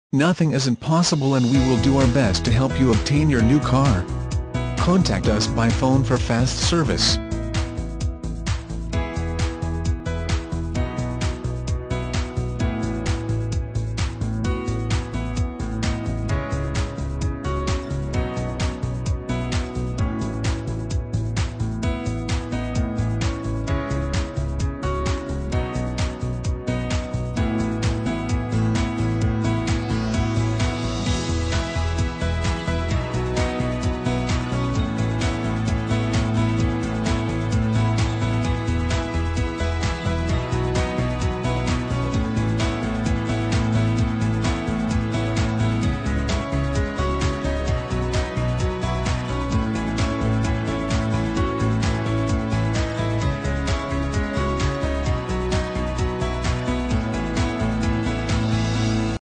Nothing is impossible, and we will do our best to help you obtain your new car. Contact us by phone for fast service.